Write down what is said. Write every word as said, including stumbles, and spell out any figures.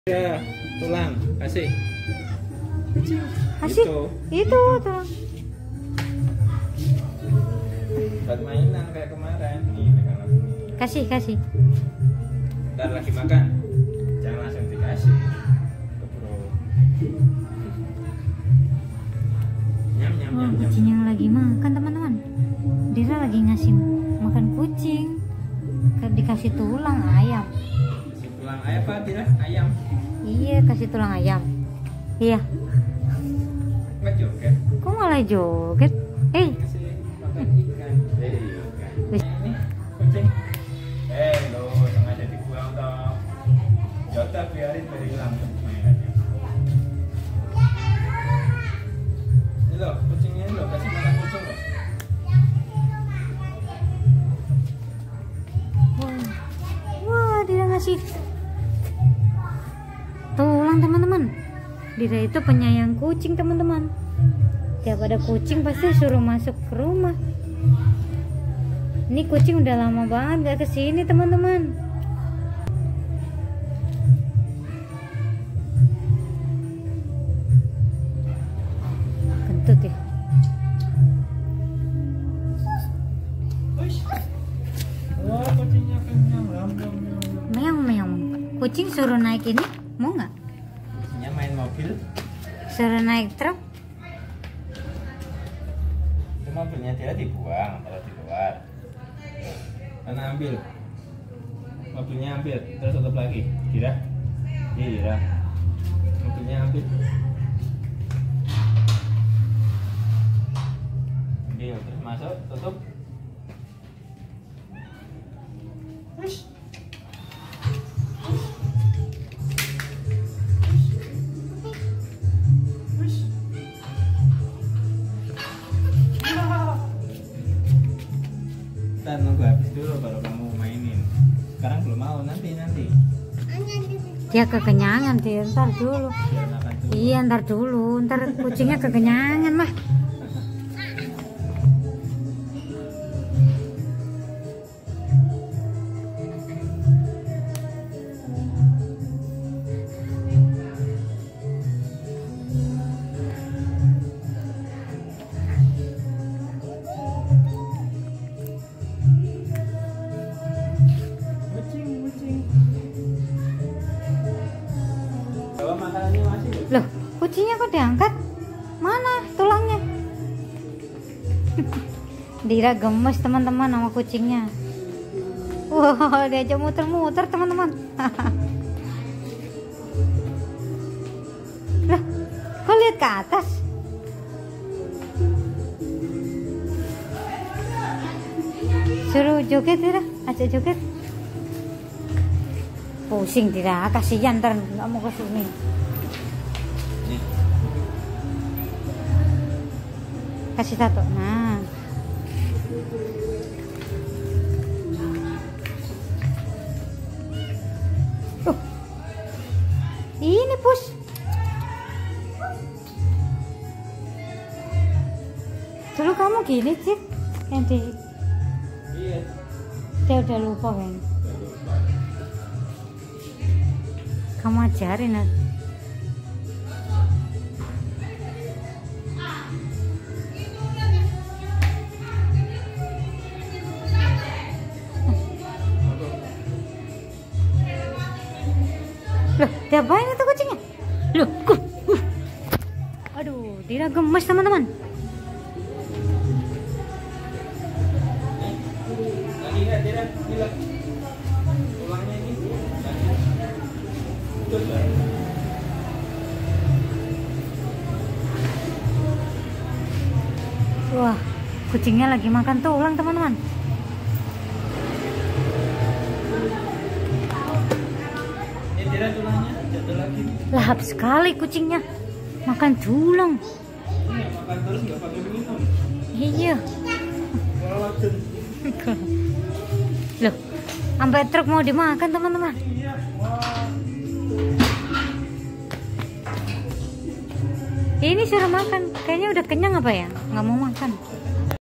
Ya, tulang, kasih. Kasih. Itu, itu tulang. buat mainan kayak kemarin. Nih, pegang lagi. Kasih, kasih. Ntar lagi makan. Jangan langsung dikasih. Keburu. Nyam nyam Wah, nyam nyam. kucing yang lagi makan, teman-teman. Dira lagi ngasih makan kucing. Dikasih tulang ayam. Kasih tulang ayam apa tidak? Ayam. Iya, kasih tulang ayam. Iya. Nggak joget. Kok malah joget? Eh, Kasih makan ikan. Eh, ikan. Ini kucing. Eh, lo sengaja dibuang toh. Jota biarin biar hilang mainannya. Ini lo, kucingnya ini lo, kasih makan kucing lo. wah, wah, Dira ngasih tulang, teman-teman. Dira itu penyayang kucing, teman-teman. Tiap ada kucing pasti suruh masuk ke rumah. Ini kucing udah lama banget gak kesini, teman-teman. Kentut ya. Wah, kucingnya kenyang, lam lam lam. Meong meong. Kucing suruh naik ini, mau nggak? Kucingnya main mobil. Suruh naik truk. Itu mobilnya dia dibuang kalau di luar. Karena ambil. Mobilnya ambil, terus tutup lagi. Kira? Iya, kira. Mobilnya ambil. Ambil, terus masuk, tutup. Terus. Ntar nunggu habis dulu baru kamu mainin. Sekarang belum mau, nanti nanti. Dia kekenyangan, dia ntar dulu. Biar makan dulu. Iya, ntar dulu. Ntar kucingnya kekenyangan mah. Kucing, kucing. Bawa makanannya masih. Loh, kucingnya kok diangkat? Mana tulangnya? Dira gemes, teman-teman, sama kucingnya. Wah, diajak muter-muter, teman-teman. Loh, kok lihat ke atas? Suruh joget, Dira, ajak joget. Pusing, Dira, kasihan ntar nggak mau ke sini. Nih. Kasih satu. Nah. Uh. Ini pus. Dulu kamu gini sih, nanti Iya. dia udah lupa kan? Kamu ajarin lah. Loh, diapain itu kucingnya? Loh, ku, uh. Aduh, Dira gemes, teman-teman. Lagi nggak tidak? Gila. Tulangnya ini. Betul nggak? Wah, kucingnya lagi makan tulang, teman-teman. Ini tidak tulangnya jatuh lagi. Lahap sekali kucingnya. Makan tulang. Ini makan terus nggak pakai minum. Iya. Walaupun. Loh, sampai truk mau dimakan, teman-teman. Iya. Wah. Ini suruh makan. Kayaknya udah kenyang apa ya? Nggak mau makan.